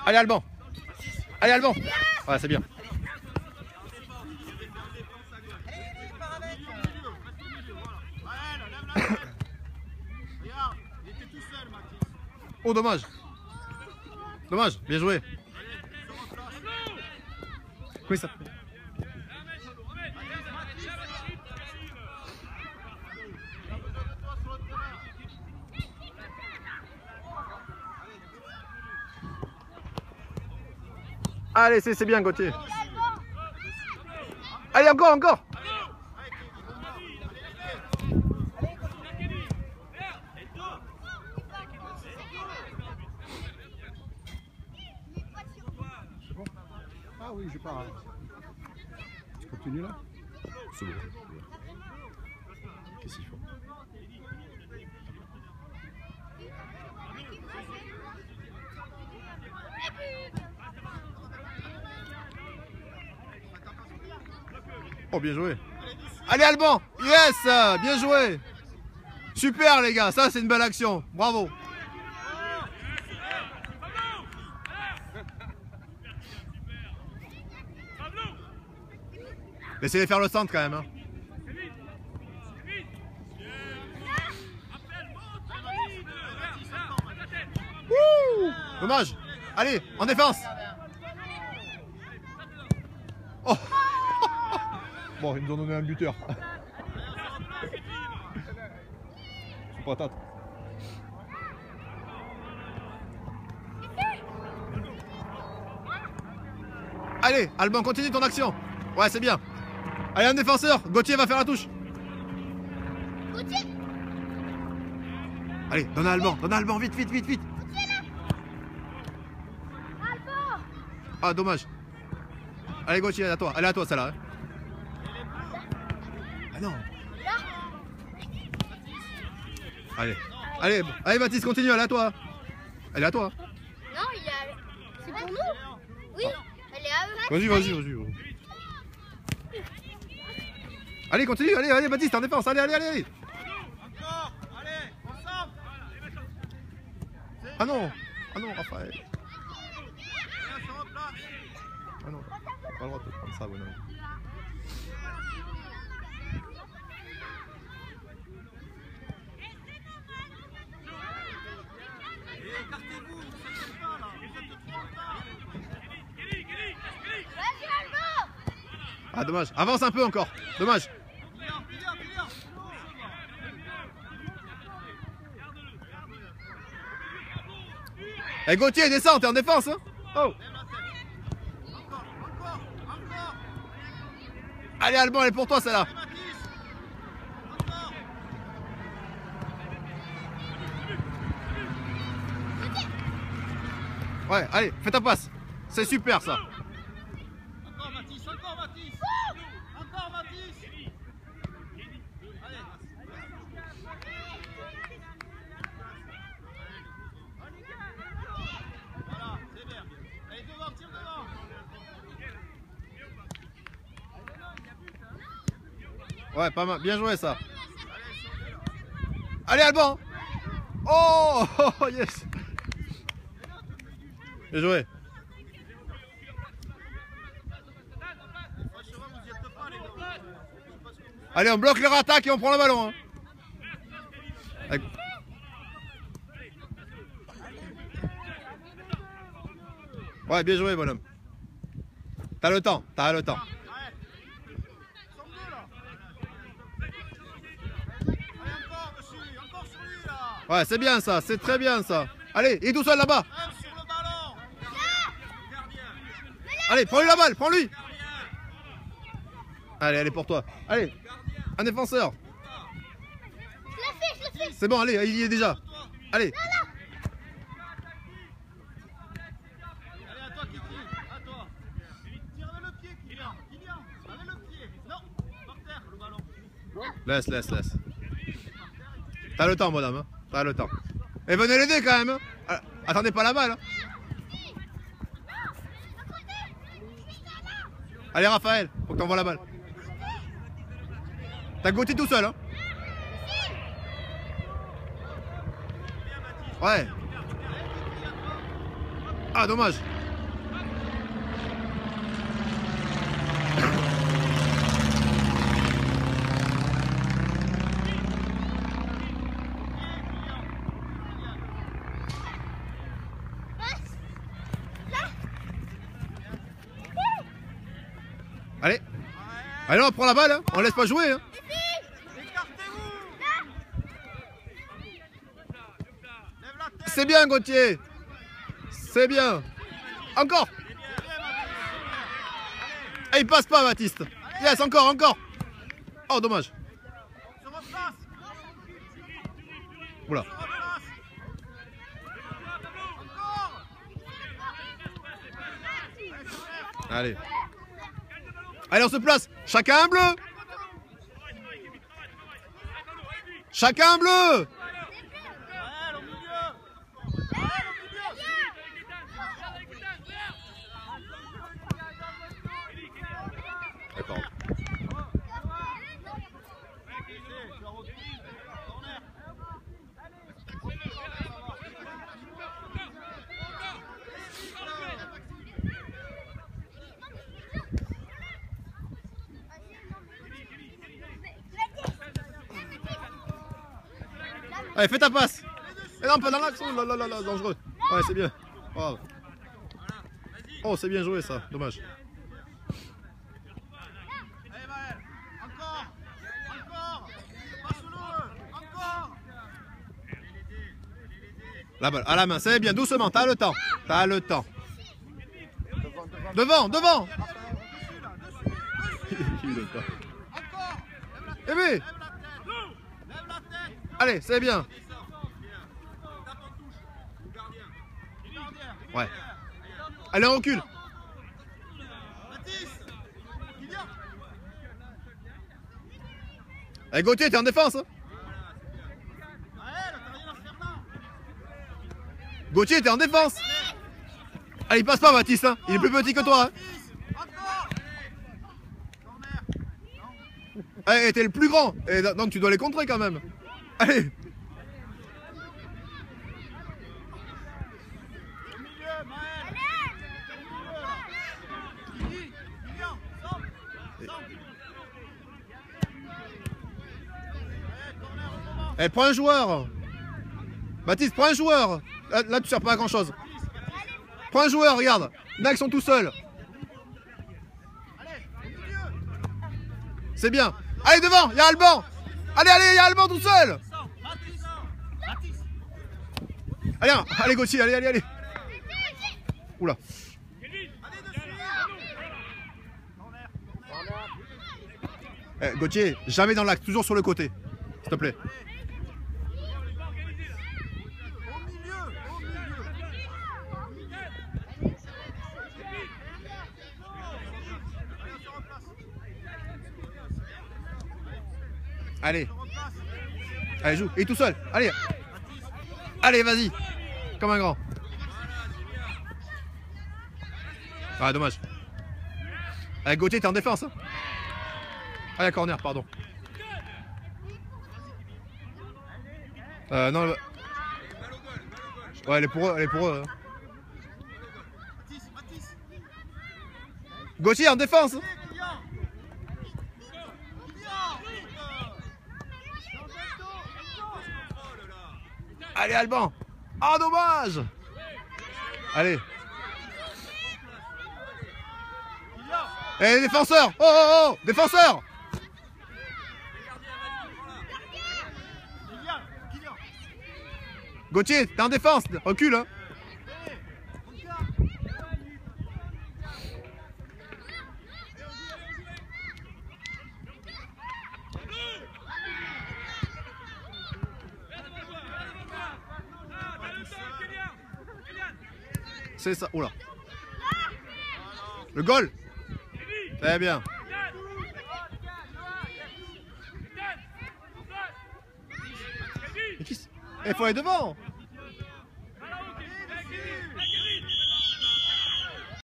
Allez Alban. Allez Alban. Ouais, c'est bien. Oh dommage. Dommage, bien joué. Oui ça. Allez, c'est bien Gauthier. Allez, encore. Ah oui, je pars. Tu continues là? C'est bon. Qu'est-ce qu'il faut? Oh, bien joué. Allez Alban. Yes. Bien joué. Super les gars, ça c'est une belle action. Bravo. Laissez-les faire le centre quand même. Hein. Ouh, dommage. Allez, en défense. Oh. Bon, ils nous ont donné un buteur. C'est pas tâte. Allez, Alban, continue ton action. Ouais, c'est bien. Allez, un défenseur. Gauthier va faire la touche. Gauthier. Allez, donne à Alban, vite. Gauthier là. Alban. Ah, dommage. Allez, Gauthier, elle est à toi celle-là. Hein. Ah non. Allez, Baptiste, continue, elle est à toi. Elle est à toi. Non, c'est pour nous. Oui, elle est à eux. Vas-y. Allez, continue, allez, Baptiste, en défense, allez. Encore, allez, ensemble. Ah non, Raphaël. Ah non, pas le droit de prendre ça, bonhomme. Écartez-vous, vous faites pas là, vous êtes trop en retard. Vas-y Alban. Ah dommage, avance un peu encore, dommage. Eh Gauthier, descends, t'es en défense hein. Oh. Allez Alban, elle est pour toi celle-là. Ouais, allez, fais ta passe. C'est super ça. Encore Mathis. Encore Mathis. Allez. Voilà, c'est bien. Allez, devant, tire devant. Ouais, pas mal, bien joué ça. Allez Alban. Oh, yes. Bien joué. Allez, on bloque leur attaque et on prend le ballon. Hein. Ouais, bien joué, bonhomme. T'as le temps. Ouais, c'est bien ça, c'est très bien ça. Allez, il est tout seul là-bas. Allez, prends-lui la balle, prends-lui. Allez, elle est pour toi. Allez, un défenseur. Je l'ai fait. C'est bon, allez, il y est déjà. Allez. Allez, à toi, Kiki. À toi. Tire avec le pied, Kylian. Avec le pied. Non, par terre, le ballon. Laisse. T'as le temps, madame. Hein. T'as le temps. Et venez l'aider quand même. Hein. Attendez pas la balle. Hein. Allez, Raphaël, faut que t'envoies la balle. T'as Gauthier tout seul. Hein. Ouais. Ah, dommage. Allez, on prend la balle, hein. On laisse pas jouer. Hein. C'est bien, Gauthier. C'est bien. Encore. Et il passe pas, Baptiste. Yes, encore, encore. Oh, dommage. Oula. Allez. Allez, on se place. Chacun un bleu. Chacun un bleu. Allez, fais ta passe. Et non, pas dans l'axe. Oh là là là, dangereux. Ouais, c'est bien. Oh, oh c'est bien joué ça. Dommage. Allez, Maël. Encore. Encore. Pas sous l'eau. Encore. La balle à la main, c'est bien. Doucement, t'as le temps. T'as le temps. Devant, devant. Eh oui. Allez, c'est bien. Ouais. Allez, on recule. Allez, Gauthier, t'es en défense. Hein. Gauthier, t'es en défense. Allez, il passe pas, Baptiste. Hein. Il est plus petit que toi. Hein. Allez, t'es le plus grand. Et donc, tu dois les contrer quand même. Allez. Eh, prends un joueur. Baptiste, prends un joueur. Là, tu sers pas à grand chose. Prends un joueur, regarde. Là, ils sont tout seuls. C'est bien. Allez, devant, il y a Alban. Allez, allez, il y a Alban tout seul. Allez, allez, Gauthier, allez, allez, allez. Oula. Eh, Gauthier, jamais dans l'axe, toujours sur le côté. S'il te plaît. Allez. Allez, joue. Il est tout seul. Allez. Allez, vas-y. Comme un grand. Ah, dommage. Allez, Gauthier, t'es en défense. Hein. Ah, corner, pardon. Non. Ouais, elle est pour eux. Elle est pour eux. Gauthier en défense. Allez, Alban. Ah, dommage. Allez. Eh, défenseur. Oh, oh, oh. Défenseur. Gauthier, t'es en défense. Recule, hein. C'est ça. Oula. Le goal. Très bien. Il faut aller devant.